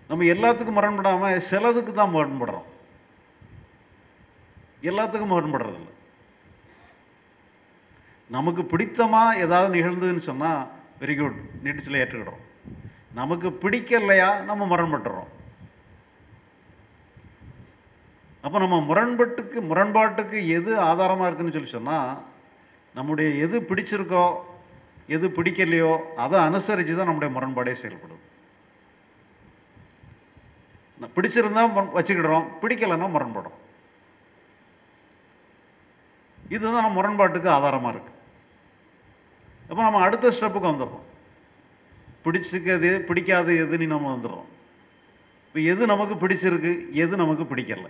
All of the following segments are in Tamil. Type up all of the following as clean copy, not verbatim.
நம்ம எல்லாத்துக்கும் முரண்படாமல் சிலதுக்கு தான் முரண்படுறோம், எல்லாத்துக்கும் முரண்படுறதில்ல. நமக்கு பிடித்தமாக ஏதாவது நிகழ்ந்ததுன்னு சொன்னால் வெரி குட், நீட்டு ஏற்றுக்கிடுறோம். நமக்கு பிடிக்கலையா நம்ம முரண்பட்டுறோம். அப்போ நம்ம முரண்பாட்டுக்கு எது ஆதாரமாக இருக்குன்னு சொல்லி சொன்னால், நம்முடைய எது பிடிச்சிருக்கோ எது பிடிக்கலையோ அதை அனுசரித்து தான் நம்முடைய முரண்பாடே செயல்படும். பிடிச்சிருந்தா வச்சுக்கிடுறோம், பிடிக்கலைன்னா முரண்படுறோம். இதுதான் நம்ம முரண்பாட்டுக்கு ஆதாரமாக இருக்குது. அப்போ நம்ம அடுத்த ஸ்டெப்புக்கு வந்துடுறோம். பிடிச்சிக்கிறது பிடிக்காது எதுன்னு நம்ம வந்துடுறோம். இப்போ எது நமக்கு பிடிச்சிருக்கு, எது நமக்கு பிடிக்கலை.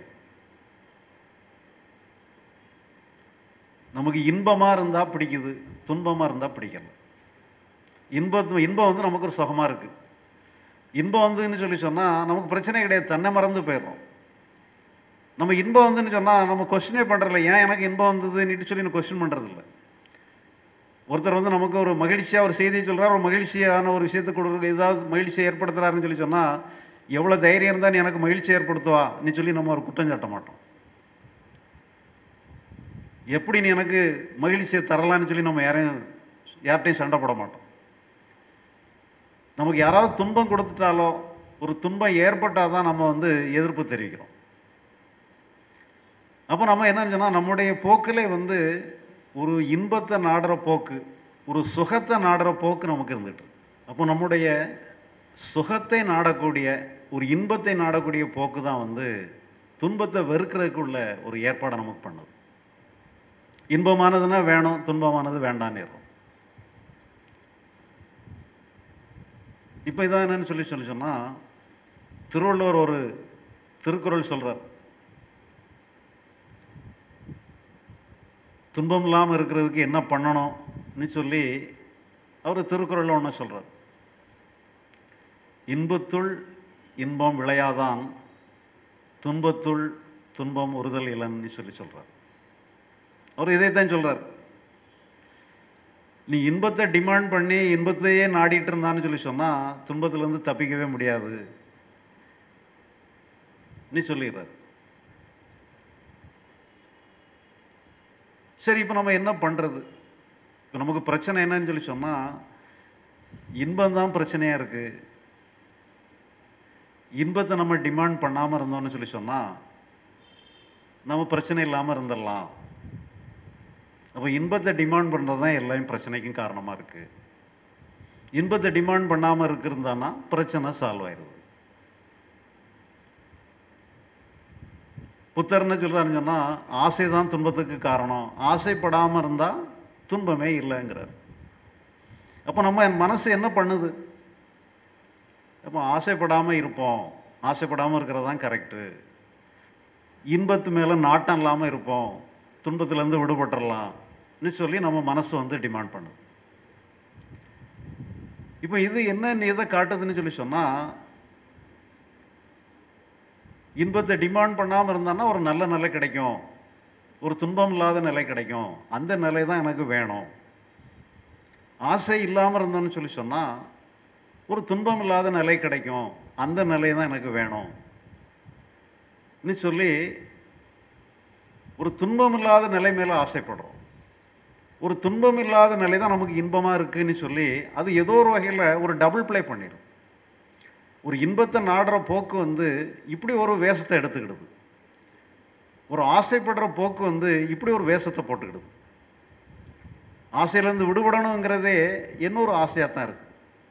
நமக்கு இன்பமாக இருந்தால் பிடிக்குது, துன்பமாக இருந்தால் பிடிக்கலை. இன்பம் வந்து நமக்கு ஒரு சுகமாக இருக்குது. இன்பம் வந்துன்னு சொல்லி சொன்னால் நமக்கு பிரச்சனை கிடையாது, தன்னை மறந்து போயிடுறோம். நம்ம இன்பம் வந்துன்னு சொன்னால் நம்ம கொஸ்டினே பண்ணுறதில்ல, ஏன் எனக்கு இன்பம் வந்ததுன்னு சொல்லி நான் கொஸ்டின் பண்ணுறதில்ல. ஒருத்தர் வந்து நமக்கு ஒரு மகிழ்ச்சியாக ஒரு செய்தியை சொல்கிறார், ஒரு மகிழ்ச்சியான ஒரு விஷயத்தை கொடுக்குற ஏதாவது மகிழ்ச்சியை ஏற்படுத்துகிறாருன்னு சொல்லி சொன்னால், எவ்வளோ தைரியம் இருந்தால் நீ எனக்கு மகிழ்ச்சி ஏற்படுத்துவான்னு சொல்லி நம்ம ஒரு குற்றம் சாட்ட மாட்டோம். எப்படி நீ எனக்கு மகிழ்ச்சியை தரலான்னு சொல்லி நம்ம யார்கிட்டையும் சண்டை போட மாட்டோம். நமக்கு யாராவது துன்பம் கொடுத்துட்டாலோ, ஒரு துன்பம் ஏற்பட்டால் தான் நம்ம வந்து எதிர்ப்பு தெரிவிக்கிறோம். அப்போ நம்ம என்னன்னு சொன்னால், நம்முடைய போக்கிலே வந்து ஒரு இன்பத்தை நாடுற போக்கு, ஒரு சுகத்தை நாடுற போக்கு நமக்கு இருந்துட்டு. அப்போ நம்முடைய சுகத்தை நாடக்கூடிய, ஒரு இன்பத்தை நாடக்கூடிய போக்கு தான் வந்து துன்பத்தை வெறுக்கிறதுக்குள்ள ஒரு ஏற்பாடை நமக்கு பண்ணுது. இன்பமானதுன்னா வேணும், துன்பமானது வேண்டான்னு இருக்கும். இப்போ இதான் என்னன்னு சொல்லி சொன்னால், திருவள்ளுவர் ஒரு திருக்குறள் சொல்கிறார். துன்பம் இல்லாமல் இருக்கிறதுக்கு என்ன பண்ணணும்னு சொல்லி அவர் திருக்குறளில் ஒன்று சொல்கிறார். இன்பத்துள் இன்பம் விளையாதான், துன்பத்துள் துன்பம் உறுதல் இலன்னு சொல்லி சொல்கிறார். அவர் இதைத்தான் சொல்கிறார். நீ இன்பத்தை டிமாண்ட் பண்ணி இன்பத்தையே நாடிட்டு இருந்தான்னு சொல்லி சொன்னால் துன்பத்திலேருந்து தப்பிக்கவே முடியாது நீ சொல்லிடுறார். சரி, இப்போ நம்ம என்ன பண்ணுறது? இப்போ நமக்கு பிரச்சனை என்னன்னு சொல்லி சொன்னால், இன்பம்தான் பிரச்சனையாக இருக்குது. இன்பத்தை நம்ம டிமாண்ட் பண்ணாமல் இருந்தோம்னு சொல்லி சொன்னால் நம்ம பிரச்சனை இல்லாமல் இருந்துடலாம். அப்போ இன்பத்தை டிமாண்ட் பண்ணுறது தான் எல்லாமே பிரச்சனைக்கும் காரணமாக இருக்குது. இன்பத்தை டிமாண்ட் பண்ணாமல் இருக்கிறதானா பிரச்சனை சால்வ் ஆயிடுது. புத்தர்னு சொல்கிறாருன்னு சொன்னால், ஆசை தான் துன்பத்துக்கு காரணம், ஆசைப்படாமல் இருந்தால் துன்பமே இல்லைங்கிறார். அப்போ நம்ம மனசு என்ன பண்ணுது? அப்போ ஆசைப்படாமல் இருப்போம், ஆசைப்படாமல் இருக்கிறது தான் கரெக்டு. இன்பத்து மேலே நாட்டம் இல்லாமல் இருப்போம், துன்பத்திலேருந்து விடுபட்டுடலாம்னு சொல்லி நம்ம மனசு வந்து டிமாண்ட் பண்ணுது. இப்போ இது என்ன எதை காட்டுதுன்னு சொல்லி சொன்னால், இன்பத்தை டிமாண்ட் பண்ணாமல் இருந்தான்னா ஒரு நல்ல நிலை கிடைக்கும், ஒரு துன்பம் இல்லாத நிலை கிடைக்கும், அந்த நிலை தான் எனக்கு வேணும். ஆசை இல்லாமல் இருந்தோன்னு சொல்லி சொன்னால் ஒரு துன்பம் இல்லாத நிலை கிடைக்கும், அந்த நிலை தான் எனக்கு வேணும் சொல்லி ஒரு துன்பம் இல்லாத நிலை மேலே ஆசைப்படுறோம். ஒரு துன்பம் இல்லாத நிலை தான் நமக்கு இன்பமாக இருக்குதுன்னு சொல்லி அது ஏதோ ஒரு வகையில் ஒரு டபுள் ப்ளே பண்ணிடும். ஒரு இன்பத்தை நாடுற போக்கு வந்து இப்படி ஒரு வேஷத்தை எடுத்துக்கிடுது, ஒரு ஆசைப்படுற போக்கு வந்து இப்படி ஒரு வேஷத்தை போட்டுக்கிடுது. ஆசையிலேருந்து விடுபடணுங்கிறதே இன்னொரு ஆசையாக தான் இருக்குது.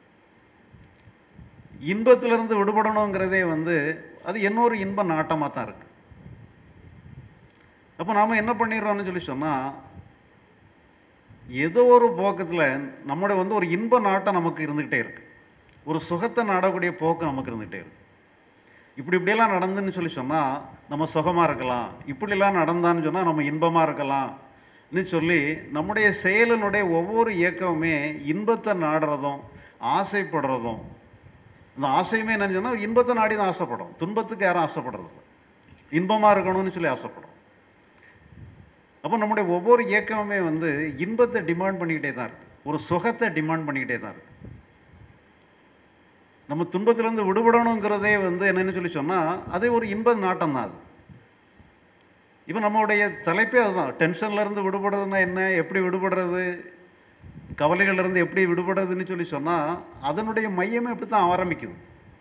இன்பத்திலிருந்து விடுபடணுங்கிறதே வந்து அது இன்னொரு இன்ப நாட்டமாக தான் இருக்குது. அப்போ நாம் என்ன பண்ணிடுறோம்னு சொல்லி சொன்னால், ஏதோ ஒரு போக்கத்தில் நம்முடைய வந்து ஒரு இன்ப நாட்டம் நமக்கு இருந்துக்கிட்டே இருக்குது, ஒரு சுகத்தை நாடக்கூடிய போக்கு நமக்கு இருந்துகிட்டே இருக்கு. இப்படியெல்லாம் நடந்துன்னு சொல்லி சொன்னால் நம்ம சுகமாக இருக்கலாம், இப்படிலாம் நடந்தான்னு சொன்னால் நம்ம இன்பமாக இருக்கலாம்னு சொல்லி நம்முடைய செயலினுடைய ஒவ்வொரு இயக்கமுமே இன்பத்தை நாடுறதும் ஆசைப்படுறதும். இந்த ஆசையுமே என்னன்னு சொன்னால் இன்பத்தை நாடி தான் ஆசைப்படும், துன்பத்துக்கு யாரும் ஆசைப்படுறது, இன்பமாக இருக்கணும்னு சொல்லி ஆசைப்படும். அப்போ நம்முடைய ஒவ்வொரு இயக்கமுமே வந்து இன்பத்தை டிமாண்ட் பண்ணிக்கிட்டே தான் இருக்குது, ஒரு சுகத்தை டிமாண்ட் பண்ணிக்கிட்டே தான் இருக்குது. நம்ம துன்பத்திலேருந்து விடுபடணுங்கிறதே வந்து என்னன்னு சொல்லி சொன்னால் அதே ஒரு இன்ப நாட்டம் தான் அது. இப்போ நம்மளுடைய தலைப்பே அதுதான். டென்ஷன்லேருந்து விடுபடுறதுன்னா என்ன, எப்படி விடுபடுறது, கவலைகள்லேருந்து எப்படி விடுபடுறதுன்னு சொல்லி சொன்னால் அதனுடைய மையமே இப்படி தான் ஆரம்பிக்குது.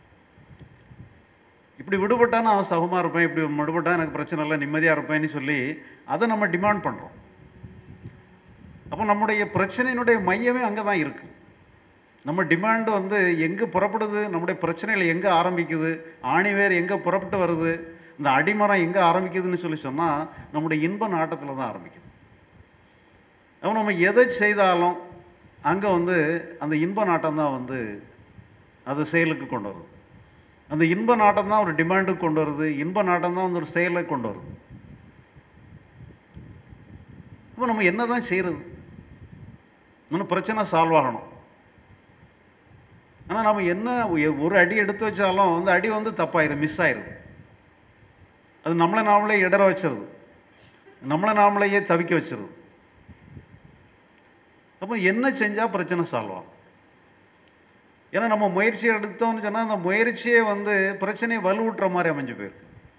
இப்படி விடுபட்டால் நான் சுகமாக இருப்பேன், இப்படி விடுபட்டால் எனக்கு பிரச்சனை இல்லை, நிம்மதியாக இருப்பேன்னு சொல்லி அதை நம்ம டிமாண்ட் பண்ணுறோம். அப்போ நம்முடைய பிரச்சனையினுடைய மையமே அங்கே தான் இருக்குது. நம்ம டிமாண்டு வந்து எங்கே புறப்படுது, நம்முடைய பிரச்சனைகள் எங்கே ஆரம்பிக்குது, ஆணிவேர் எங்கே புறப்பட்டு வருது, இந்த அடிமரம் எங்கே ஆரம்பிக்குதுன்னு சொல்லி சொன்னால் நம்முடைய இன்ப நாட்டத்தில் தான் ஆரம்பிக்குது. அப்போ நம்ம எதை செய்தாலும் அங்கே வந்து அந்த இன்ப நாட்டம் தான் வந்து அது செயலுக்கு கொண்டு வருது. அந்த இன்ப நாட்டம் தான் ஒரு டிமாண்டுக்கு கொண்டு வருது, இன்ப நாட்டம் தான் வந்து ஒரு செயலை கொண்டு வருது. இப்போ நம்ம என்ன தான் செய்கிறது, இன்னும் பிரச்சனை சால்வ் ஆகணும். ஆனால் நம்ம என்ன ஒரு அடி எடுத்து வச்சாலும் அந்த அடி வந்து தப்பாயிரும், மிஸ் ஆயிரும். அது நம்மளை நாமளே இடற வச்சிருது, நம்மளை நாமளையே தவிக்க வச்சிருது. அப்போ என்ன செஞ்சால் பிரச்சனை சால்வ் ஆகும்? ஏன்னா நம்ம முயற்சி எடுத்தோம்னு சொன்னால் அந்த முயற்சியே வந்து பிரச்சனையை வலுவூட்டுற மாதிரி அமைஞ்சு போயிருக்கு.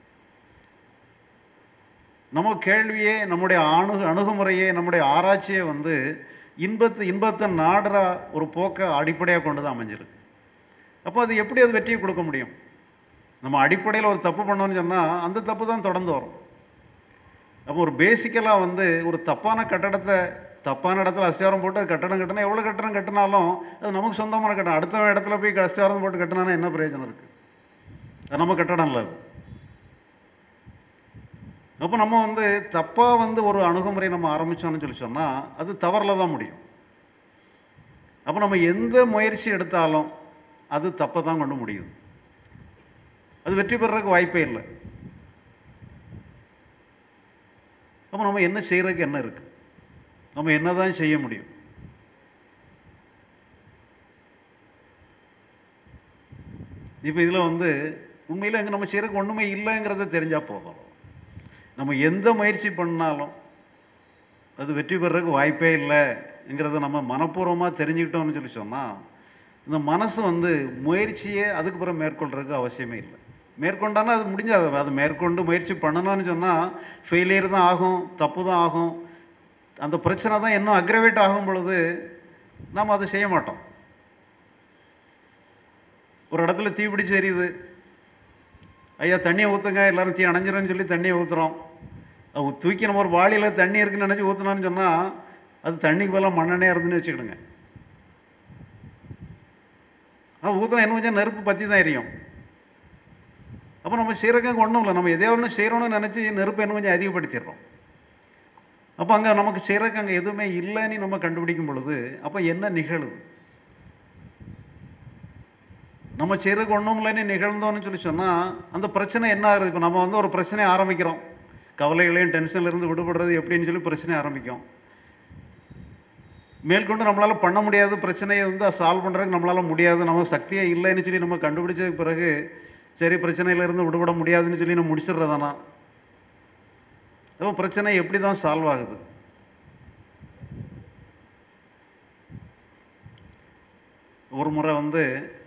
நம்ம கேள்வியே, நம்முடைய அணுகுமுறையே, நம்முடைய ஆராய்ச்சியே வந்து இன்பத்தை நாடுற ஒரு போக்கை அடிப்படையாக கொண்டு தான் அமைஞ்சிருக்கு. அப்போ அது எப்படி அது வெற்றியை கொடுக்க முடியும்? நம்ம அடிப்படையில் ஒரு தப்பு பண்ணோம்னு சொன்னால் அந்த தப்பு தான் தொடர்ந்து வரும். அப்போ ஒரு பேசிக்கலாக வந்து ஒரு தப்பான கட்டடத்தை தப்பான இடத்துல அஸ்திவாரம் போட்டு அது கட்டடம் கட்டினா எவ்வளோ கட்டடம் கட்டினாலும் அது நமக்கு சொந்தமான கட்டடம். அடுத்த இடத்துல போய் அஸ்திவாரம் போட்டு கட்டினானா என்ன பிரயோஜனம் இருக்குது? அது நம்ம கட்டடம் இல்லை அது. அப்போ நம்ம வந்து தப்பாக வந்து ஒரு அணுகுமுறை நம்ம ஆரம்பித்தோம்னு சொல்லி சொன்னால் அது தவறில் தான் முடியும். அப்போ நம்ம எந்த முயற்சி எடுத்தாலும் அது தப்பை தான் கொண்டு முடியுது, அது வெற்றி பெறறதுக்கு வாய்ப்பே இல்லை. அப்போ நம்ம என்ன செய்கிறதுக்கு என்ன இருக்குது, நம்ம என்ன தான் செய்ய முடியும்? இப்போ இதில் வந்து உண்மையில் அங்கே நம்ம செய்கிறதுக்கு ஒன்றுமே இல்லைங்கிறத தெரிஞ்சால் போதும். நம்ம எந்த முயற்சி பண்ணாலும் அது வெற்றி பெறறதுக்கு வாய்ப்பே இல்லைங்கிறத நம்ம மனப்பூர்வமாக தெரிஞ்சுக்கிட்டோம்னு சொல்லி சொன்னால் இந்த மனசு வந்து முயற்சியே அதுக்கு பிறகு மேற்கொள்கிறதுக்கு அவசியமே இல்லை. மேற்கொண்டானா அது முடிஞ்சாது. அது மேற்கொண்டு முயற்சி பண்ணணும்னு சொன்னால் ஃபெயிலியர் தான் ஆகும், தப்பு தான் ஆகும். அந்த பிரச்சனை தான் இன்னும் அக்ரவேட் ஆகும் பொழுது நாம் அதை செய்ய மாட்டோம். ஒரு இடத்துல தீ பிடிச்சி எரியுது, ஐயா தண்ணியை ஊற்றுங்க, எல்லோரும் தீ அணைஞ்சிரும்னு சொல்லி தண்ணியை ஊற்றுறோம். அது தூக்கி நம்ம ஒரு வாளியில் தண்ணி இருக்குன்னு நினச்சி ஊற்றினோன்னு சொன்னால் அது தண்ணிக்கு பதிலாக மண்ணெண்ணெயாக இருந்துன்னு வச்சுக்கிடுங்க. ஊற்றினா இன்னும் கொஞ்சம் நெருப்பு பற்றி தான் எரியும். அப்போ நம்ம செய்கிறதுக்கு ஒன்றும் இல்லை, நம்ம எதையோ ஒன்று செய்கிறோன்னு நினச்சி நெருப்பை இன்னும் கொஞ்சம் அதிகப்படுத்திடுறோம். அப்போ அங்கே நமக்கு செய்கிறதுக்கு அங்கே எதுவுமே இல்லைன்னு நம்ம கண்டுபிடிக்கும் பொழுது அப்போ என்ன நிகழுது? நம்ம செய்கிறதுக்கு ஒன்றும் இல்லைன்னு நிகழ்ந்தோன்னு சொல்லி சொன்னால் அந்த பிரச்சனை என்ன ஆகுது? இப்போ நம்ம வந்து ஒரு பிரச்சனையை ஆரம்பிக்கிறோம், கவலைகளையும் டென்ஷன்லேருந்து விடுபடுறது எப்படின்னு சொல்லி பிரச்சனையை ஆரம்பிக்கும். மேற்கொண்டு நம்மளால் பண்ண முடியாது, பிரச்சனையை வந்து சால்வ் பண்ணுறதுக்கு நம்மளால் முடியாது, நம்ம சக்தியே இல்லைன்னு சொல்லி நம்ம கண்டுபிடிச்சதுக்கு பிறகு சரி பிரச்சனையிலேருந்து விடுபட முடியாதுன்னு சொல்லி நம்ம முடிச்சிடுறதானா? அப்போ பிரச்சனை எப்படி தான் சால்வ் ஆகுது? ஒரு முறை வந்து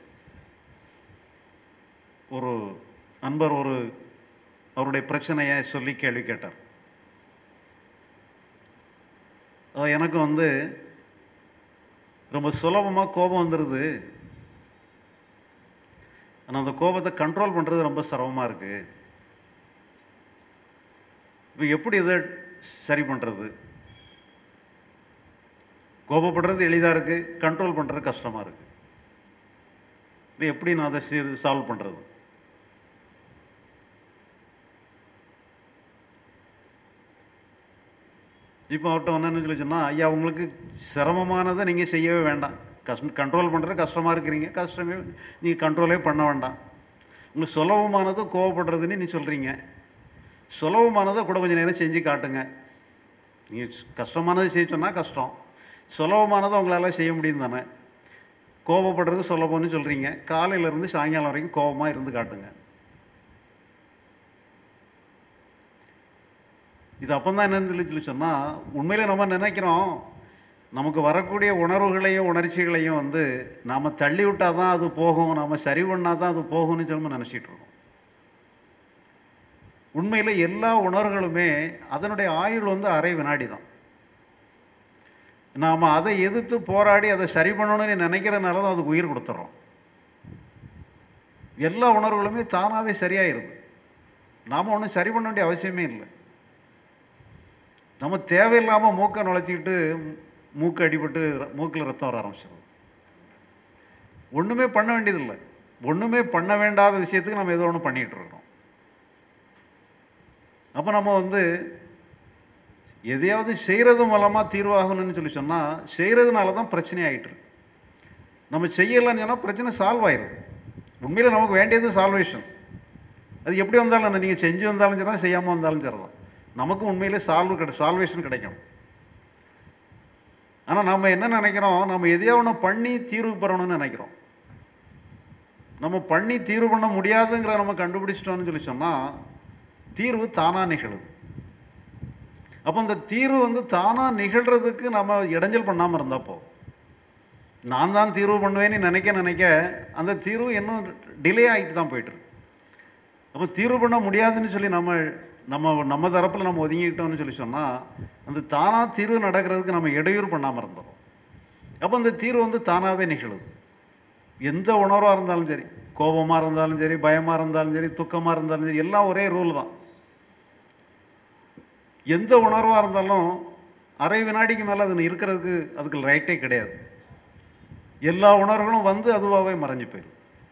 ஒரு நண்பர் அவருடைய பிரச்சனையை சொல்லி கேள்வி கேட்டார். எனக்கு வந்து ரொம்ப சுலபமாக கோபம் வந்துடுது, ஆனால் அந்த கோபத்தை கண்ட்ரோல் பண்ணுறது ரொம்ப சிரமமாக இருக்குது. இப்போ எப்படி இதை சரி பண்ணுறது? கோபப்படுறது எளிதாக இருக்குது, கண்ட்ரோல் பண்ணுறது கஷ்டமாக இருக்குது. இப்போ எப்படி நான் அதை சால்வ் பண்ணுறது? இப்போ அவர்கிட்ட என்னன்னு சொல்லி சொன்னால், ஐயா உங்களுக்கு சிரமமானதை நீங்கள் செய்யவே வேண்டாம், கண்ட்ரோல் பண்ணுறது கஷ்டமாக இருக்கிறீங்க, கஷ்டமே நீங்கள் கண்ட்ரோலே பண்ண வேண்டாம். உங்களுக்கு சுலபமானது கோவப்படுறதுன்னு நீ சொல்கிறீங்க, சுலபமானதை கூட கொஞ்சம் நேரம் செஞ்சு காட்டுங்க. நீங்கள் கஷ்டமானது செய்ய சொன்னால் கஷ்டம், சுலபமானதை உங்களால் செய்ய முடியும் தானே. கோபப்படுறது சுலபம்னு சொல்கிறீங்க, காலையிலேருந்து சாயங்காலம் வரைக்கும் கோபமாக இருந்து காட்டுங்க. இது அப்போ தான் என்னன்னு சொல்லி சொன்னால் உண்மையிலே நம்ம நினைக்கிறோம் நமக்கு வரக்கூடிய உணர்வுகளையும் உணர்ச்சிகளையும் வந்து நாம் தள்ளி விட்டால் தான் அது போகும், நாம் சரி பண்ணால் தான் அது போகும்னு சொல்லி நினச்சிட்டு இருக்கோம். உண்மையில் எல்லா உணர்வுகளுமே அதனுடைய ஆயுள் வந்து அரை வினாடி தான். நாம் அதை எதிர்த்து போராடி அதை சரி பண்ணணும்னு நினைக்கிறதுனால தான் அதுக்கு உயிர் கொடுத்துட்றோம். எல்லா உணர்வுகளுமே தானாகவே சரியாயிருது. நாம் ஒன்றும் சரி பண்ண வேண்டிய அவசியமே இல்லை. நம்ம தேவையில்லாமல் மூக்கை நுழைச்சிக்கிட்டு மூக்கு அடிபட்டு மூக்கில் ரத்தம் வர ஆரம்பிச்சிடும். ஒன்றுமே பண்ண வேண்டியதில்லை. ஒன்றுமே பண்ண வேண்டாத விஷயத்துக்கு நம்ம ஏதோ ஒன்று பண்ணிகிட்டு இருக்கிறோம். அப்போ நம்ம வந்து எதையாவது செய்கிறது மூலமாக தீர்வாகணும்னு சொல்லி சொன்னால் செய்கிறதுனால தான் பிரச்சனை ஆகிட்டு இருக்கு. நம்ம செய்யலைன்னு சொன்னால் பிரச்சனை சால்வ் ஆயிடுது. உண்மையில் நமக்கு வேண்டியது சால்வேஷன். அது எப்படி வந்தாலும் நீங்கள் செஞ்சு வந்தாலும் சரி தான், செய்யாமல் வந்தாலும் சரி தான், நமக்கு உண்மையிலே சால்வேஷன் கிடைக்கணும். ஆனால் நம்ம என்ன நினைக்கிறோம், நம்ம எதையோ ஒன்று பண்ணி தீர்வு பெறணும்னு நினைக்கிறோம். நம்ம பண்ணி தீர்வு பண்ண முடியாதுங்கிறத நம்ம கண்டுபிடிச்சிட்டோம்னு சொல்லி சொன்னால் தீர்வு தானாக நிகழுது. அப்போ அந்த தீர்வு வந்து தானாக நிகழ்கிறதுக்கு நம்ம இடைஞ்சல் பண்ணாமல் இருந்தப்போ, நான் தான் தீர்வு பண்ணுவேன்னு நினைக்க அந்த தீர்வு இன்னும் டிலே ஆகிட்டு தான் போயிட்டுருக்கு. அப்போ தீர்வு பண்ண முடியாதுன்னு சொல்லி நம்ம தரப்பில் நம்ம ஒதுங்கிக்கிட்டோம்னு சொல்லி சொன்னால் அந்த தானாக தீர்வு நடக்கிறதுக்கு நம்ம இடையூறு பண்ணாமல் இருந்தோம். அப்போ அந்த தீர்வு வந்து தானாகவே நிகழுது. எந்த உணர்வாக இருந்தாலும் சரி, கோபமாக இருந்தாலும் சரி, பயமாக இருந்தாலும் சரி, துக்கமாக இருந்தாலும் சரி, எல்லாம் ஒரே ரூல் தான். எந்த உணர்வாக இருந்தாலும் அரை வினாடிக்கு மேலே அது இருக்கிறதுக்கு அதுக்கு ரைட்டே கிடையாது. எல்லா உணர்வுகளும் வந்து அதுவாகவே மறைஞ்சு போயிடும்.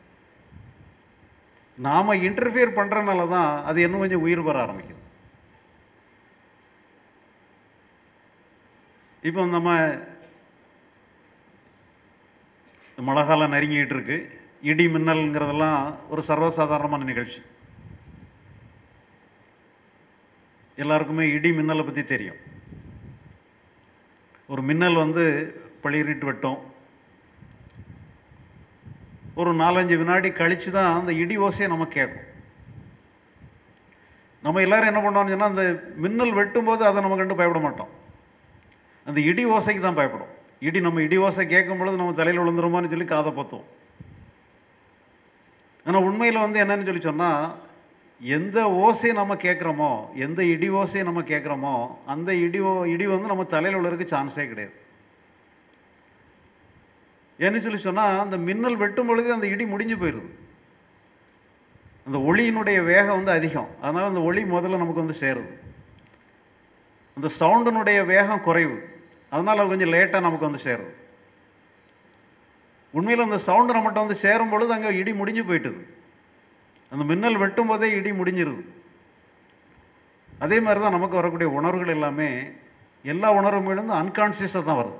நாம் இன்டர்ஃபியர் பண்ணுறதுனால தான் அது இன்னும் கொஞ்சம் உயிர் பெற ஆரம்பிக்குது. இப்போ நம்ம மழை காலம் நெருங்கிட்டு இருக்கு. இடி மின்னல்ங்கிறதெல்லாம் ஒரு சர்வசாதாரணமான நிகழ்ச்சி. எல்லாருக்குமே இடி மின்னலை பற்றி தெரியும். ஒரு மின்னல் வந்து பளிரிட்டு வெட்டும். ஒரு 4-5 வினாடி கழித்து தான் அந்த இடி ஓசையை நம்ம கேட்கும். நம்ம எல்லோரும் என்ன பண்ணுவோம்னு சொன்னால், அந்த மின்னல் வெட்டும்போது அதை நம்ம கண்டு பயப்பட மாட்டோம். அந்த இடி ஓசைக்கு தான் பயப்படும். நம்ம இடி ஓசை கேட்கும் பொழுது நம்ம தலையில் விழுந்துருமோன்னு சொல்லி காதை பொத்துவோம். ஆனால் உண்மையில் வந்து என்னன்னு சொல்லி சொன்னால், எந்த ஓசையை நம்ம கேட்குறோமோ, எந்த இடி ஓசையை நம்ம கேட்குறோமோ, அந்த இடி வந்து நம்ம தலையில் விழுறதுக்கு சான்ஸே கிடையாது. ஏன்னு சொல்லி சொன்னால், அந்த மின்னல் வெட்டும் பொழுது அந்த இடி முடிஞ்சு போயிடுது. அந்த ஒளியினுடைய வேகம் வந்து அதிகம். அதனால் அந்த ஒளி முதல்ல நமக்கு வந்து சேருது. அந்த சவுண்டினுடைய வேகம் குறைவு. அதனால் அது கொஞ்சம் லேட்டாக நமக்கு வந்து சேருது. உண்மையில் அந்த சவுண்டு நம்மகிட்ட வந்து சேரும் பொழுது அங்கே இடி முடிஞ்சு போயிட்டுது. அந்த மின்னல் வெட்டும் போதே இடி முடிஞ்சிருது. அதே மாதிரி தான் நமக்கு வரக்கூடிய உணர்வுகள் எல்லாமே, எல்லா உணர்வுகளும் வந்து அன்கான்சியஸாக தான் வருது.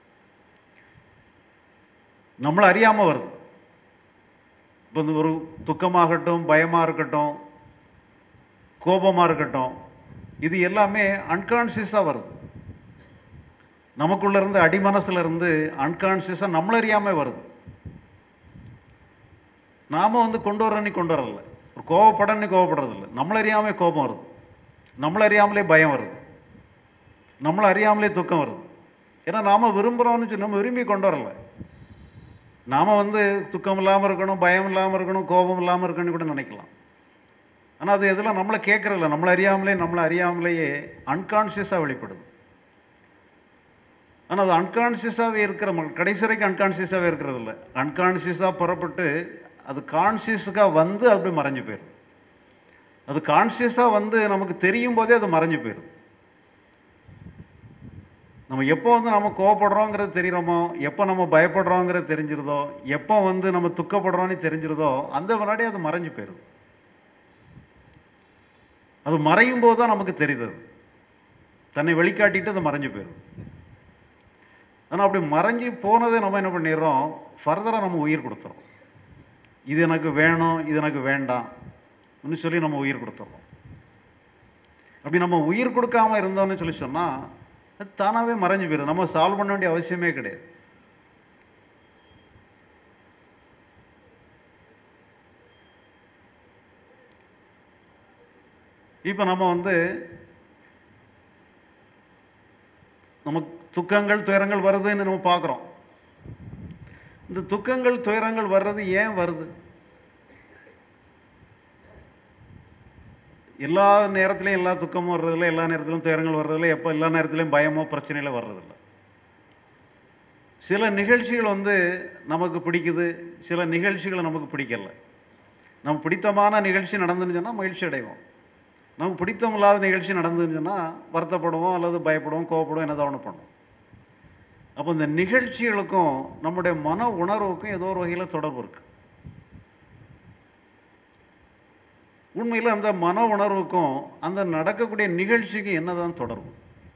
நம்மளை அறியாமல் வருது. இப்போ இந்த ஒரு துக்கமாகட்டும், பயமாக இருக்கட்டும், கோபமாக இருக்கட்டும், இது எல்லாமே அன்கான்சியஸாக வருது. நமக்குள்ளேருந்து அடிமனசுலேருந்து அன்கான்சியஸாக நம்மளை அறியாமல் வருது. நாம் வந்து கொண்டு வரல. ஒரு கோவப்படன்னு கோவப்படுறதில்லை. நம்மளை அறியாமல் கோபம் வருது. நம்மளை அறியாமலே பயம் வருது. நம்மளை அறியாமலே துக்கம் வருது. ஏன்னா நாம் விரும்புகிறோம்னு சொல்லி நம்ம விரும்பி கொண்டு வரல. நாம் வந்து துக்கம் இல்லாமல் இருக்கணும், பயம் இல்லாமல் இருக்கணும், கோபம் இல்லாமல் இருக்கணும்னு கூட நினைக்கலாம். ஆனால் அது எதெல்லாம் நம்மளை கேட்குறதில்ல. நம்மளை அறியாமலேயே அன்கான்ஷியஸாக வெளிப்படுது. ஆனால் அது அன்கான்ஷியஸாகவே இருக்கிற கடைசி வரைக்கும் அன்கான்ஷியஸாகவே இருக்கிறது இல்லை. அன்கான்ஷியஸாக புறப்பட்டு அது கான்ஷியஸுக்காக வந்து அப்படி மறைஞ்சு போயிடும். அது கான்ஷியஸாக வந்து நமக்கு தெரியும் போதே அது மறைஞ்சு போயிடும். நம்ம எப்போ வந்து நம்ம கோவப்படுறோங்கிறது தெரிகிறோமோ, எப்போ நம்ம பயப்படுறோங்கிறது தெரிஞ்சிருதோ, எப்போ வந்து நம்ம துக்கப்படுறோன்னு தெரிஞ்சிருதோ, அந்த முன்னாடி அது மறைஞ்சு போயிடுது. அது மறையும் போது தான் நமக்கு தெரியுது. தன்னை வெளிக்காட்டிட்டு அது மறைஞ்சு போயிடும். ஆனால் அப்படி மறைஞ்சி போனதை நம்ம என்ன பண்ணிடுறோம், ஃபர்தராக நம்ம உயிர் கொடுத்துறோம். இது எனக்கு வேணும், இது எனக்கு வேண்டாம் அப்படின்னு சொல்லி நம்ம உயிர் கொடுத்துட்றோம். அப்படி நம்ம உயிர் கொடுக்காமல் இருந்தோம்னு சொல்லி சொன்னால் அது தானாகவே மறைஞ்சு போயிடும். நம்ம சால்வ் பண்ண வேண்டிய அவசியமே கிடையாது. இப்போ நம்ம வந்து நமக்கு துக்கங்கள் துயரங்கள் வருதுன்னு நம்ம பார்க்குறோம். இந்த துக்கங்கள் துயரங்கள் வர்றது ஏன் வருது? எல்லா நேரத்துலையும் எல்லா துக்கமும் வர்றதில்ல, எல்லா நேரத்திலும் துயரங்கள் வர்றதில்ல, எப்போ எல்லா நேரத்துலையும் பயமோ பிரச்சனையில வர்றதில்ல. சில நிகழ்ச்சிகள் வந்து நமக்கு பிடிக்குது, சில நிகழ்ச்சிகளை நமக்கு பிடிக்கல. நமக்கு பிடித்தமான நிகழ்ச்சி நடந்துன்னு சொன்னால் மகிழ்ச்சி அடைவோம். நமக்கு பிடித்தமில்லாத நிகழ்ச்சி நடந்துன்னு சொன்னால் வருத்தப்படுவோம், அல்லது பயப்படுவோம், கோவப்படுவோம், என்ன தவணை பண்ணுவோம். அப்போ இந்த நிகழ்ச்சிகளுக்கும் நம்முடைய மன உணர்வுக்கும் ஏதோ ஒரு வகையில் தொடர்பு இருக்குது. உண்மையில் அந்த மன உணர்வுக்கும் அந்த நடக்கக்கூடிய நிகழ்ச்சிக்கும் என்னதான் தொடர்பு?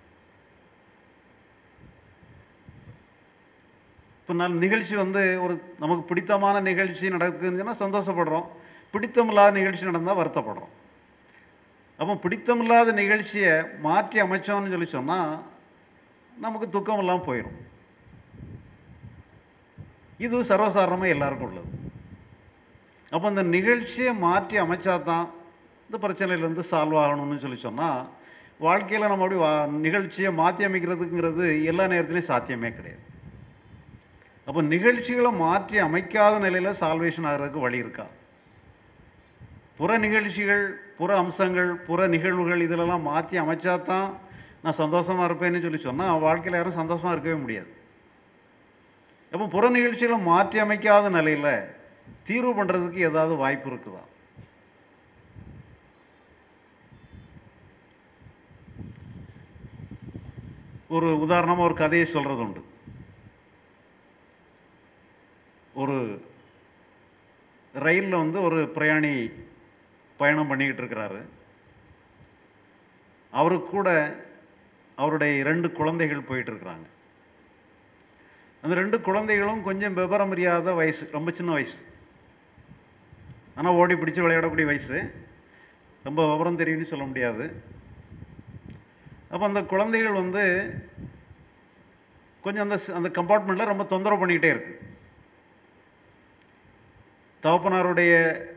இப்போ நிகழ்ச்சி வந்து ஒரு நமக்கு பிடித்தமான நிகழ்ச்சி நடக்குதுன்னு சொன்னால் சந்தோஷப்படுறோம், பிடித்தமில்லாத நிகழ்ச்சி நடந்தால் வருத்தப்படுறோம். அப்போ பிடித்தமில்லாத நிகழ்ச்சியை மாற்றி அமைச்சோம்னு சொல்லி சொன்னால் நமக்கு துக்கம் எல்லாம் போயிடும். இது சர்வசாதாரணமாக எல்லாருக்கும் உள்ளது. அப்போ இந்த நிகழ்ச்சியை மாற்றி அமைச்சா தான் இந்த பிரச்சனையிலேருந்து சால்வ் ஆகணும்னு சொல்லி சொன்னால் வாழ்க்கையில் நம்ம அப்படி நிகழ்ச்சியை மாற்றி அமைக்கிறதுங்கிறது எல்லா நேரத்துலையும் சாத்தியமே கிடையாது. அப்போ நிகழ்ச்சிகளை மாற்றி அமைக்காத நிலையில் சால்வேஷன் ஆகிறதுக்கு வழி இருக்கா? புற நிகழ்ச்சிகள், புற அம்சங்கள், புற நிகழ்வுகள் இதிலெல்லாம் மாற்றி அமைச்சா தான் நான் சந்தோஷமாக இருப்பேன்னு சொல்லி சொன்னால் வாழ்க்கையில் யாரும் சந்தோஷமாக இருக்கவே முடியாது. அப்போ புற நிகழ்ச்சிகளை மாற்றி அமைக்காத நிலையில் தீர்வு பண்ணுறதுக்கு ஏதாவது வாய்ப்பு இருக்குதா? ஒரு உதாரணமாக ஒரு கதையை சொல்கிறது உண்டு. ஒரு ரயிலில் வந்து ஒரு பிரயாணி பயணம் பண்ணிக்கிட்டு இருக்கிறாரு. அவருக்கு கூட அவருடைய 2 குழந்தைகள் போயிட்டுருக்குறாங்க. அந்த 2 குழந்தைகளும் கொஞ்சம் விவரம் அறியாத வயசு, ரொம்ப சின்ன வயசு, ஆனால் ஓடி பிடிச்சி விளையாடக்கூடிய வயசு, ரொம்ப விவரம் தெரியும்னு சொல்ல முடியாது. அப்போ அந்த குழந்தைகள் வந்து கொஞ்சம் அந்த கம்பார்ட்மெண்ட்டில் ரொம்ப தொந்தரவு பண்ணிக்கிட்டே இருக்கு. தகப்பனாருடைய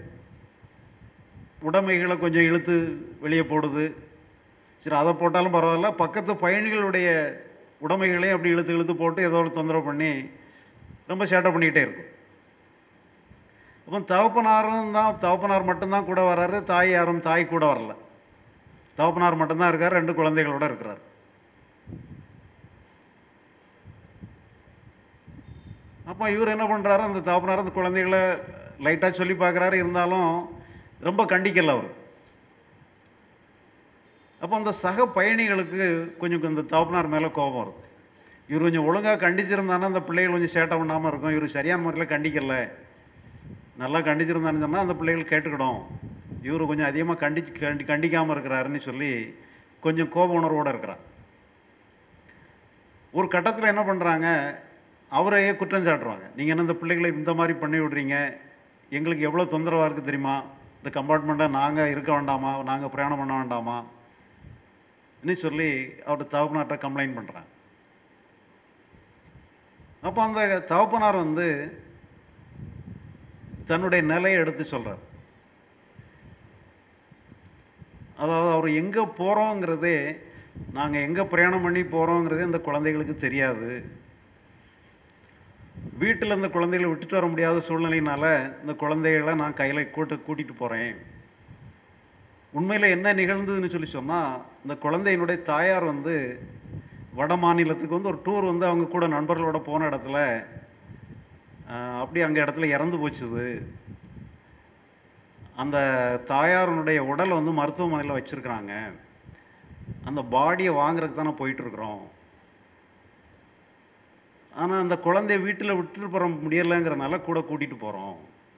உடைமைகளை கொஞ்சம் இழுத்து வெளியே போடுது. சரி, அதை போட்டாலும் பரவாயில்ல, பக்கத்து பயணிகளுடைய உடைமைகளையும் அப்படி இழுத்து இழுத்து போட்டு ஏதோ ஒரு தொந்தரவு பண்ணி ரொம்ப சேட்டை பண்ணிக்கிட்டே இருக்கும். அப்போ தகப்பனார் மட்டும்தான் கூட வர்றாரு, தாய் கூட வரல. தகப்பனார் மட்டும்தான் இருக்கார், 2 குழந்தைகளோடு இருக்கிறார். அப்போ இவர் என்ன பண்ணுறாரு, அந்த தகப்பனார் அந்த குழந்தைகளை லைட்டாக சொல்லி பார்க்குறாரு, இருந்தாலும் ரொம்ப கண்டிக்கல அவர். அப்போ அந்த சக பயணிகளுக்கு கொஞ்சம் இந்த தகப்பனார் மேலே கோபம் வருது. இவர் கொஞ்சம் ஒழுங்காக கண்டிச்சிருந்தானா அந்த பிள்ளைகள் கொஞ்சம் சேட்டை பண்ணாமல் இருக்கும். இவர் சரியான முறையில் கண்டிக்கல, நல்லா கண்டிச்சிருந்தான்னு சொன்னால் அந்த பிள்ளைகள் கேட்டுக்கிடும். இவர் கொஞ்சம் அதிகமாக கண்டிக்காமல் இருக்கிறாருன்னு சொல்லி கொஞ்சம் கோப உணர்வோடு இருக்கிறார். ஒரு கட்டத்தில் என்ன பண்ணுறாங்க, அவரையே குற்றம் சாட்டுறாங்க. நீங்கள் என்ன இந்த பிள்ளைகளை இந்த மாதிரி பண்ணி விடுறீங்க, எங்களுக்கு எவ்வளோ தொந்தரவாக இருக்குது தெரியுமா, இந்த கம்பார்ட்மெண்ட்டை நாங்கள் இருக்க வேண்டாமா, நாங்கள் பிரயாணம் பண்ண வேண்டாமா ன்னு சொல்லி அவர்கிட்ட தகப்பனார்கிட்ட கம்ப்ளைண்ட் பண்ணுறாங்க. அப்போ அந்த தகப்பனார் வந்து தன்னுடைய நிலையை எடுத்து சொல்கிறார். அதாவது அவர் எங்கே போகிறோங்கிறதே, நாங்கள் எங்கே பிரயாணம் பண்ணி போகிறோங்கிறதே அந்த குழந்தைகளுக்கு தெரியாது. வீட்டில் இந்த குழந்தைகளை விட்டுட்டு வர முடியாத சூழ்நிலையினால இந்த குழந்தைகளை நான் கையில் கூட்டிகிட்டு போகிறேன். உண்மையில் என்ன நிகழ்ந்ததுன்னு சொல்லி சொன்னால், இந்த குழந்தையினுடைய தாயார் வந்து வட மாநிலத்துக்கு வந்து ஒரு டூர் வந்து அவங்க கூட நண்பர்களோட போன இடத்துல அப்படி அங்கே இடத்துல இறந்து போச்சுது. அந்த தாயாரனுடைய உடலை வந்து மருத்துவமனையில் வச்சுருக்குறாங்க. அந்த பாடியை வாங்குறதுக்கு தானே போயிட்டுருக்குறோம். ஆனால் அந்த குழந்தைய வீட்டில் விட்டுட்டு போகிற முடியலைங்கிறனால கூட கூட்டிகிட்டு போகிறோம்.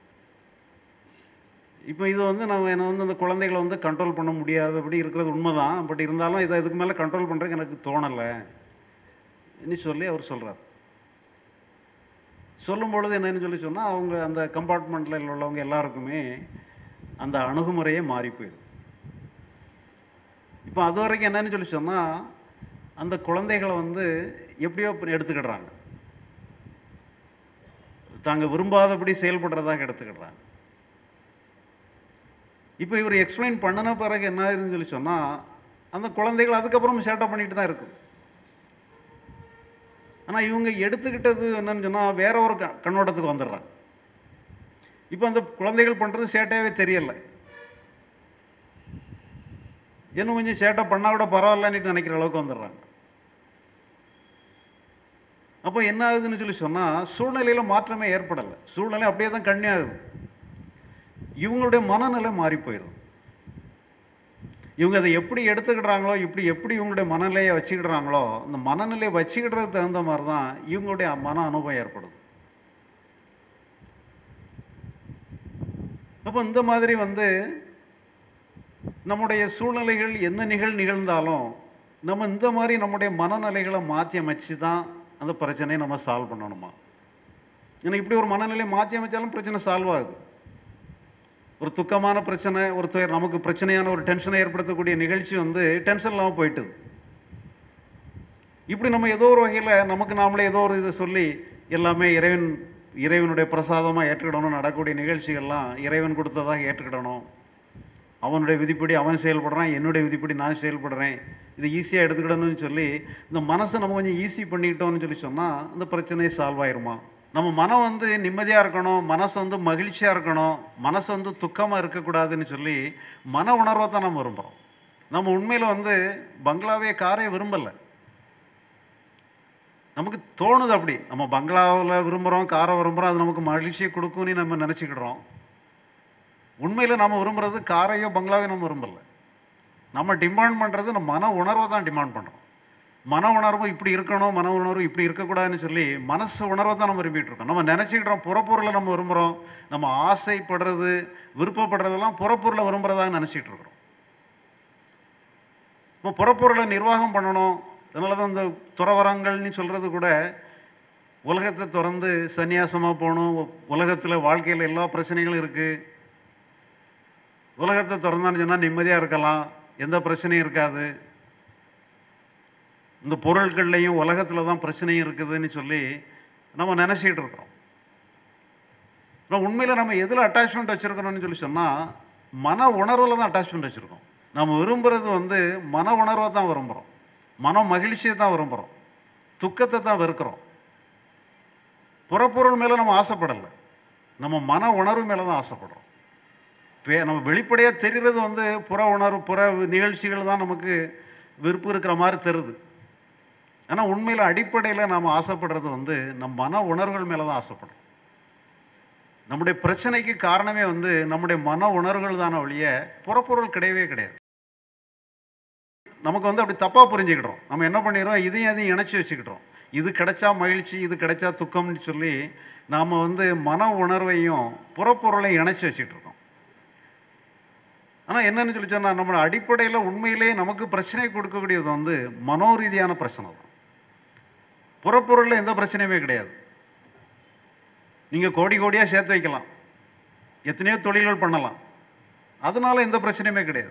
இப்போ இது வந்து என்னை வந்து அந்த குழந்தைகளை வந்து கண்ட்ரோல் பண்ண முடியாதபடி இருக்கிறது உண்மை தான். பட் இருந்தாலும் இதுக்கு மேலே கண்ட்ரோல் பண்ணுறதுக்கு எனக்கு தோணலை ன்னு சொல்லி அவர் சொல்கிறார். சொல்லும் பொழுது என்னன்னு சொல்லி சொன்னால், அவங்க அந்த கம்பார்ட்மெண்ட்டில் உள்ளவங்க எல்லாருக்குமே அந்த அணுகுமுறையே மாறி போயிடும். இப்போ அது வரைக்கும் என்னன்னு சொல்லி சொன்னால், அந்த குழந்தைகளை வந்து எப்படியோ எடுத்துக்கிடுறாங்க, தாங்க விரும்பாதபடி செயல்படுறதாக எடுத்துக்கிடுறாங்க. இப்போ இவர் எக்ஸ்பிளைன் பண்ணின பிறகு என்ன ஆகுதுன்னு சொல்லி சொன்னால், அந்த குழந்தைகள் அதுக்கப்புறம் சேட்டை பண்ணிட்டு தான் இருக்குது. ஆனால் இவங்க எடுத்துக்கிட்டது என்னன்னு சொன்னால் வேற ஒரு கண்ணோட்டத்துக்கு வந்துடுறாங்க. இப்போ அந்த குழந்தைகள் பண்ணுறது சேட்டையாகவே தெரியல. இன்னும் கொஞ்சம் சேட்டை பண்ணால் கூட பரவாயில்லன்னு நினைக்கிற அளவுக்கு வந்துடுறாங்க. அப்போ என்ன ஆகுதுன்னு சொல்லி சொன்னால் சூழ்நிலையில் மாற்றமே ஏற்படலை. சூழ்நிலை அப்படியே தான் கண்ணி ஆகுது. இவங்களுடைய மனநிலை மாறி போயிடும். இவங்க அதை எப்படி எடுத்துக்கிடுறாங்களோ, எப்படி இவங்களுடைய மனநிலையை வச்சுக்கிடுறாங்களோ, அந்த மனநிலையை வச்சுக்கிடுறதுக்கு தகுந்த மாதிரி தான் இவங்களுடைய மன அனுபவம் ஏற்படுது. அப்போ இந்த மாதிரி நம்முடைய சூழ்நிலைகள் என்ன நிகழ்ந்தாலும் நம்ம இந்த மாதிரி நம்முடைய மனநிலைகளை மாற்றி அமைச்சு தான் அந்த பிரச்சனையை நம்ம சால்வ் பண்ணணுமா? ஏன்னா இப்படி ஒரு மனநிலையை மாற்றி அமைச்சாலும் பிரச்சனை சால்வ் ஆகுது. ஒரு துக்கமான பிரச்சனை, நமக்கு பிரச்சனையான ஒரு டென்ஷனை ஏற்படுத்தக்கூடிய நிகழ்ச்சி டென்ஷன் இல்லாமல் போயிட்டுது. இப்படி நம்ம ஏதோ ஒரு வகையில் நமக்கு நாமளே ஏதோ ஒரு இதை சொல்லி எல்லாமே இறைவனுடைய பிரசாதமாக ஏற்றுக்கிடணும். நடக்கக்கூடிய நிகழ்ச்சிகள்லாம் இறைவன் கொடுத்ததாக ஏற்றுக்கிடணும். அவனுடைய விதிப்படி அவன் செயல்படுறான், என்னுடைய விதிப்படி நான் செயல்படுறேன், இது ஈஸியாக எடுத்துக்கிடணும்னு சொல்லி இந்த மனசை நம்ம கொஞ்சம் ஈஸி பண்ணிக்கிட்டோம்னு சொல்லி சொன்னால் அந்த பிரச்சனை சால்வ் ஆயிருமா? நம்ம மனம் நிம்மதியாக இருக்கணும், மனசு மகிழ்ச்சியாக இருக்கணும், மனசு துக்கமாக இருக்கக்கூடாதுன்னு சொல்லி மன உணர்வை தான் நம்ம விரும்புகிறோம். நம்ம உண்மையில் பங்களாவே காரே விரும்பலை. நமக்கு தோணுது அப்படி, நம்ம பங்களாவில் விரும்புகிறோம், காரை விரும்புகிறோம், அது நமக்கு மகிழ்ச்சியை கொடுக்கும்னு நம்ம நினச்சிக்கிடுறோம். உண்மையில் நம்ம விரும்புகிறது காரையோ பங்களாவையோ நம்ம விரும்பலை. நம்ம டிமாண்ட் பண்ணுறது நம்ம மன உணர்வை தான் டிமாண்ட் பண்ணுறோம். மன உணர்வு இப்படி இருக்கணும், மன உணர்வு இப்படி இருக்கக்கூடாதுன்னு சொல்லி மனசு உணர்வை தான் நம்ம விரும்பிகிட்டு இருக்கோம். நம்ம நினச்சிக்கிட்டோம் புறப்பொருளை நம்ம விரும்புகிறோம். நம்ம ஆசைப்படுறது விருப்பப்படுறதெல்லாம் புறப்பொருளை விரும்புகிறதாக நினச்சிட்டு இருக்கிறோம். இப்போ புறப்பொருளை நிர்வாகம் பண்ணணும். அதனால தான் இந்த துறவரங்கள்னு சொல்கிறது கூட உலகத்தை திறந்து சன்னியாசமாக போகணும், உலகத்தில் வாழ்க்கையில் எல்லா பிரச்சனைகளும் இருக்குது, உலகத்தை திறந்தான்னு சொன்னால் நிம்மதியாக இருக்கலாம், எந்த பிரச்சனையும் இருக்காது, இந்த பொருட்கள்லையும் உலகத்தில் தான் பிரச்சனையும் இருக்குதுன்னு சொல்லி நம்ம நினச்சிக்கிட்டு இருக்கிறோம். ஆனால் உண்மையில் நம்ம எதில் அட்டாச்மெண்ட் வச்சுருக்கிறோம்னு சொல்லி சொன்னால் மன உணர்வில் தான் அட்டாச்மெண்ட் வச்சுருக்கோம். நம்ம விரும்புகிறது மன உணர்வை தான் விரும்புகிறோம், மன மகிழ்ச்சியை தான் விரும்புகிறோம், துக்கத்தை தான் வெறுக்கிறோம். புறப்பொருள் மேலே நம்ம ஆசைப்படலை, நம்ம மன உணர்வு மேலே தான் ஆசைப்படுறோம். நம்ம வெளிப்படையாக தெரிகிறது புற உணர்வு, புற நிகழ்ச்சிகள் தான் நமக்கு விருப்பம் இருக்கிற மாதிரி தெரியுது. ஆனால் உண்மையில் அடிப்படையில் நாம் ஆசைப்படுறது நம்ம மன உணர்வுகள் மேலே தான் ஆசைப்படுறோம். நம்முடைய பிரச்சனைக்கு காரணமே நம்முடைய மன உணர்வுகள் தானே ஒழிய புறப்பொருள் கிடையவே கிடையாது. நமக்கு அப்படி தப்பாக புரிஞ்சுக்கிட்டோம். நம்ம என்ன பண்ணிடுறோம், இதையும் அதையும் இணைச்சி வச்சுக்கிட்டோம். இது கிடைச்சா மகிழ்ச்சி, இது கிடைச்சா துக்கம்னு சொல்லி நாம் மன உணர்வையும் புறப்பொருளையும் இணைச்சி வச்சுக்கிட்டு இருக்கோம். ஆனால் என்னன்னு சொல்லி சொன்னால் நம்ம அடிப்படையில் உண்மையிலே நமக்கு பிரச்சனை கொடுக்கக்கூடியது மனோரீதியான பிரச்சனை தான். புறப்பொருளில் எந்த பிரச்சனையுமே கிடையாது. நீங்கள் கோடி கோடியாக சேர்த்து வைக்கலாம், எத்தனையோ தொழில்கள் பண்ணலாம், அதனால எந்த பிரச்சனையுமே கிடையாது.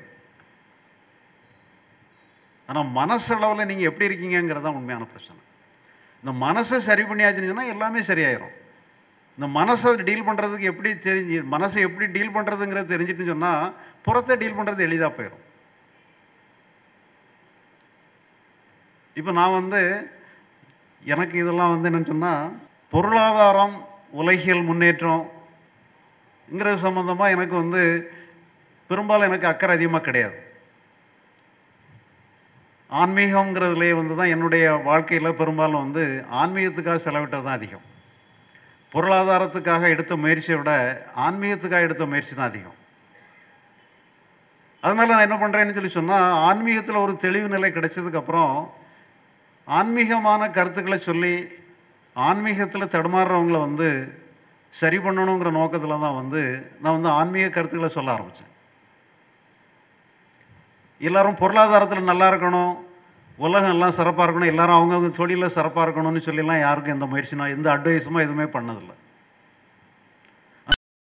ஆனால் மனசளவில் நீங்கள் எப்படி இருக்கீங்கிறது தான் உண்மையான பிரச்சனை. இந்த மனசை சரி பண்ணியாச்சுன்னு சொன்னால் எல்லாமே சரியாயிரும். இந்த மனசை டீல் பண்ணுறதுக்கு எப்படி மனசை எப்படி டீல் பண்ணுறதுங்கிறது தெரிஞ்சுட்டுன்னு சொன்னால் புறத்தை டீல் பண்ணுறது எளிதாக போயிடும். இப்போ நான் எனக்கு இதெல்லாம் என்னன்னு சொன்னால் பொருளாதாரம், உலகியல் முன்னேற்றம்ங்கிறது சம்மந்தமாக எனக்கு பெரும்பாலும் எனக்கு அக்கறை அதிகமாக கிடையாது. ஆன்மீகங்கிறதுலே தான் என்னுடைய வாழ்க்கையில் பெரும்பாலும் ஆன்மீகத்துக்காக செலவிட்டது தான் அதிகம். பொருளாதாரத்துக்காக எடுத்த முயற்சியை விட ஆன்மீகத்துக்காக எடுத்த முயற்சி தான் அதிகம். அதனால் நான் என்ன பண்ணுறேன்னு சொல்லி சொன்னால் ஆன்மீகத்தில் ஒரு தெளிவு நிலை கிடைச்சதுக்கப்புறம் ஆன்மீகமான கருத்துக்களை சொல்லி ஆன்மீகத்தில் தடுமாறுறவங்களை சரி பண்ணணுங்கிற நோக்கத்தில் தான் நான் ஆன்மீக கருத்துக்களை சொல்ல ஆரம்பித்தேன். எல்லோரும் பொருளாதாரத்தில் நல்லா இருக்கணும், உலகம் எல்லாம் சிறப்பாக இருக்கணும், எல்லோரும் அவங்கவுங்க தொழிலில் சிறப்பாக இருக்கணும்னு சொல்லிலாம் யாருக்கும் எந்த முயற்சினா எந்த அட்வைஸுமோ எதுவுமே பண்ணதில்லை.